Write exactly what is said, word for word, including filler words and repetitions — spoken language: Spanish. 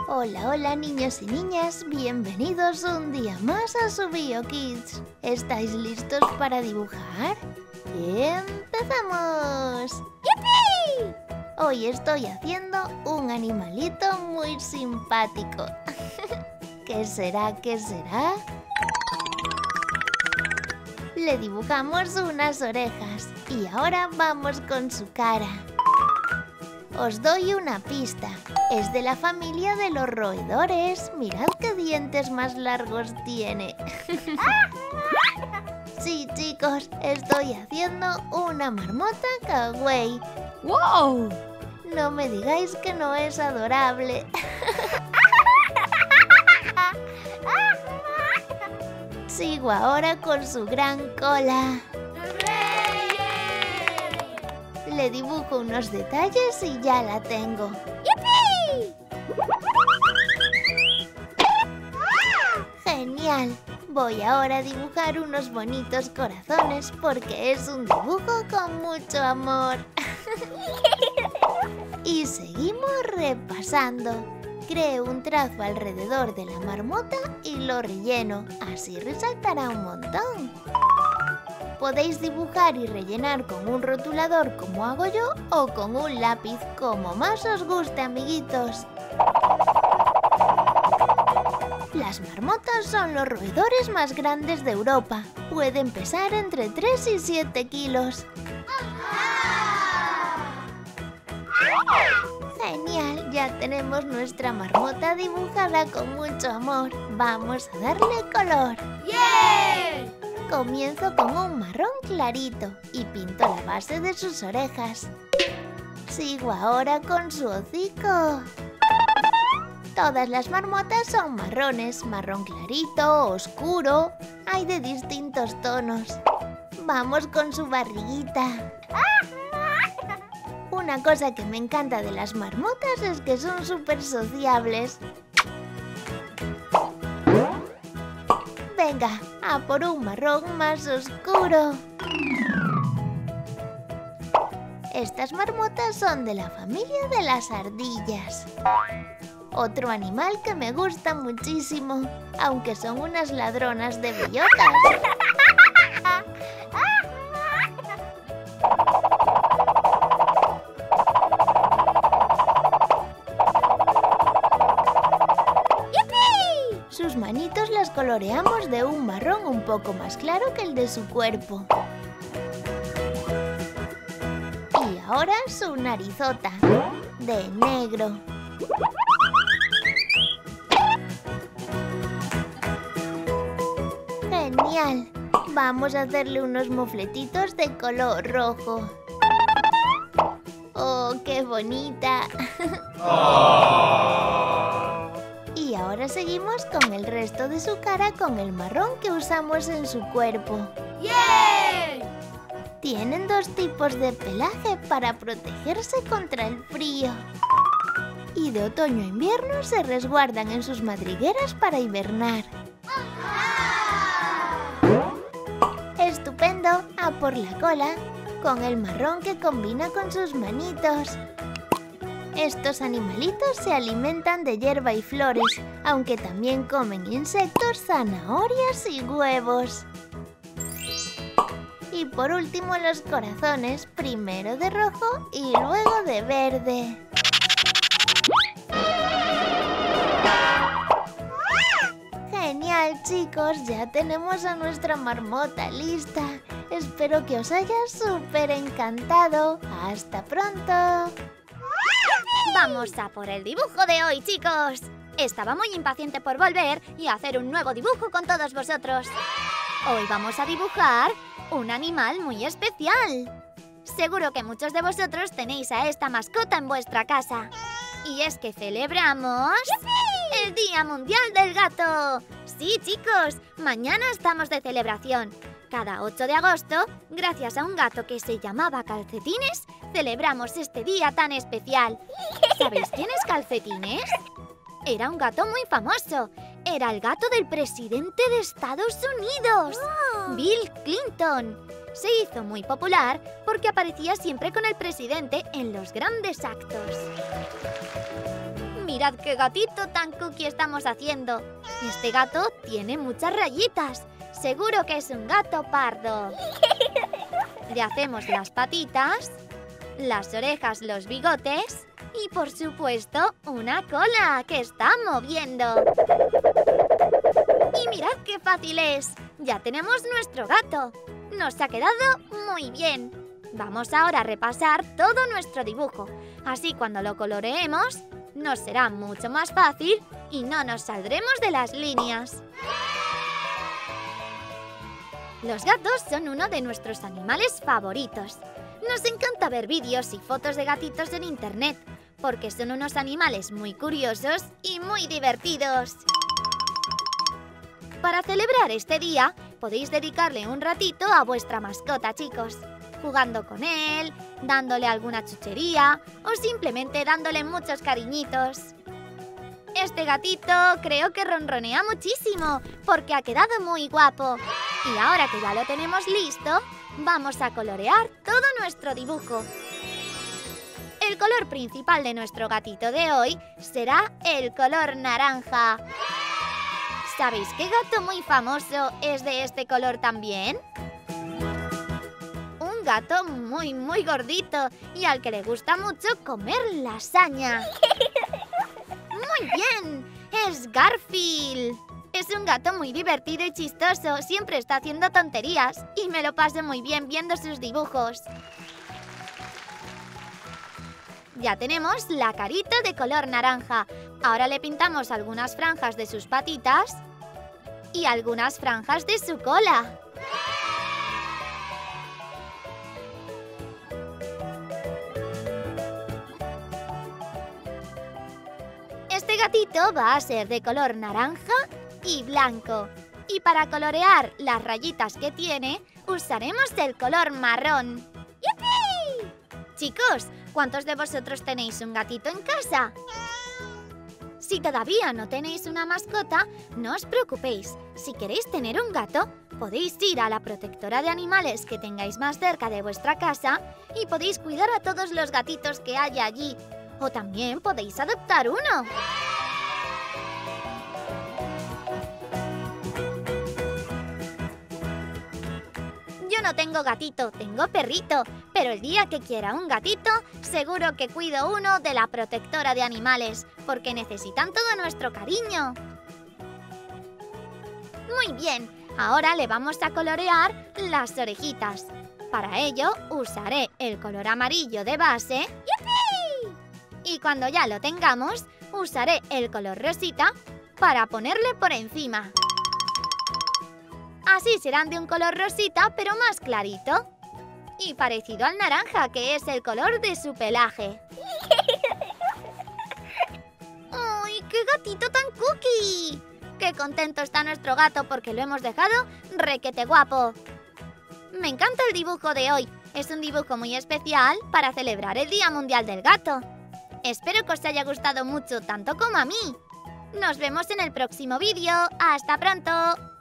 Hola, hola niños y niñas, bienvenidos un día más a Subio Kids. ¿Estáis listos para dibujar? ¡Empezamos! ¡Yupi! Hoy estoy haciendo un animalito muy simpático. ¿Qué será? ¿Qué será? Le dibujamos unas orejas y ahora vamos con su cara. Os doy una pista. Es de la familia de los roedores. Mirad qué dientes más largos tiene. Sí, chicos, estoy haciendo una marmota kawaii. ¡Wow! No me digáis que no es adorable. Sigo ahora con su gran cola. Le dibujo unos detalles y ya la tengo. ¡Yupi! ¡Genial! Voy ahora a dibujar unos bonitos corazones porque es un dibujo con mucho amor. Y seguimos repasando. Creo un trazo alrededor de la marmota y lo relleno. Así resaltará un montón. Podéis dibujar y rellenar con un rotulador como hago yo o con un lápiz, como más os guste, amiguitos. Las marmotas son los roedores más grandes de Europa. Pueden pesar entre tres y siete kilos. Genial, ya tenemos nuestra marmota dibujada con mucho amor. Vamos a darle color. ¡Yeah! Comienzo con un marrón clarito y pinto la base de sus orejas. Sigo ahora con su hocico. Todas las marmotas son marrones, marrón clarito, oscuro. Hay de distintos tonos. Vamos con su barriguita. Una cosa que me encanta de las marmotas es que son súper sociables. Venga, a por un marrón más oscuro. Estas marmotas son de la familia de las ardillas. Otro animal que me gusta muchísimo, aunque son unas ladronas de bellotas. Sus manitos las coloreamos de un marrón un poco más claro que el de su cuerpo. Y ahora su narizota, de negro. ¡Genial! Vamos a hacerle unos mofletitos de color rojo. ¡Oh, qué bonita! Y ahora seguimos con el resto de su cara con el marrón que usamos en su cuerpo. ¡Yeah! Tienen dos tipos de pelaje para protegerse contra el frío. Y de otoño a invierno se resguardan en sus madrigueras para hibernar. ¡Estupendo! A por la cola, con el marrón que combina con sus manitos. Estos animalitos se alimentan de hierba y flores, aunque también comen insectos, zanahorias y huevos. Y por último los corazones, primero de rojo y luego de verde. Genial, chicos, ya tenemos a nuestra marmota lista. Espero que os haya súper encantado. ¡Hasta pronto! ¡Vamos a por el dibujo de hoy, chicos! Estaba muy impaciente por volver y hacer un nuevo dibujo con todos vosotros. Hoy vamos a dibujar un animal muy especial. Seguro que muchos de vosotros tenéis a esta mascota en vuestra casa. Y es que celebramos el Día Mundial del Gato. Sí, chicos, mañana estamos de celebración. Cada ocho de agosto, gracias a un gato que se llamaba Calcetines, celebramos este día tan especial. ¿Sabéis quién es Calcetines? Era un gato muy famoso. Era el gato del presidente de Estados Unidos, Bill Clinton. Se hizo muy popular porque aparecía siempre con el presidente en los grandes actos. Mirad qué gatito tan cookie estamos haciendo. Este gato tiene muchas rayitas. Seguro que es un gato pardo. Le hacemos las patitas, las orejas, los bigotes y, por supuesto, una cola que está moviendo. Y mirad qué fácil es. Ya tenemos nuestro gato. Nos ha quedado muy bien. Vamos ahora a repasar todo nuestro dibujo. Así cuando lo coloreemos nos será mucho más fácil y no nos saldremos de las líneas. Los gatos son uno de nuestros animales favoritos. Nos encanta ver vídeos y fotos de gatitos en internet, porque son unos animales muy curiosos y muy divertidos. Para celebrar este día, podéis dedicarle un ratito a vuestra mascota, chicos, jugando con él, dándole alguna chuchería o simplemente dándole muchos cariñitos. Este gatito creo que ronronea muchísimo porque ha quedado muy guapo. Y ahora que ya lo tenemos listo, vamos a colorear todo nuestro dibujo. El color principal de nuestro gatito de hoy será el color naranja. ¿Sabéis qué gato muy famoso es de este color también? Un gato muy muy gordito y al que le gusta mucho comer lasaña. ¡Muy bien! ¡Es Garfield! Es un gato muy divertido y chistoso, siempre está haciendo tonterías y me lo paso muy bien viendo sus dibujos. Ya tenemos la carita de color naranja. Ahora le pintamos algunas franjas de sus patitas y algunas franjas de su cola. Este gatito va a ser de color naranja y blanco. Y para colorear las rayitas que tiene, usaremos el color marrón. ¡Yupi! Chicos, ¿cuántos de vosotros tenéis un gatito en casa? Si todavía no tenéis una mascota, no os preocupéis. Si queréis tener un gato, podéis ir a la protectora de animales que tengáis más cerca de vuestra casa y podéis cuidar a todos los gatitos que haya allí. O también podéis adoptar uno. Yo no tengo gatito, tengo perrito, pero el día que quiera un gatito, seguro que cuido uno de la protectora de animales, porque necesitan todo nuestro cariño. Muy bien, ahora le vamos a colorear las orejitas. Para ello, usaré el color amarillo de base. ¡Yupi! Y cuando ya lo tengamos, usaré el color rosita para ponerle por encima. Así serán de un color rosita, pero más clarito. Y parecido al naranja, que es el color de su pelaje. ¡Ay, qué gatito tan cookie! ¡Qué contento está nuestro gato porque lo hemos dejado requete guapo! Me encanta el dibujo de hoy. Es un dibujo muy especial para celebrar el Día Mundial del Gato. Espero que os haya gustado mucho, tanto como a mí. Nos vemos en el próximo vídeo. ¡Hasta pronto!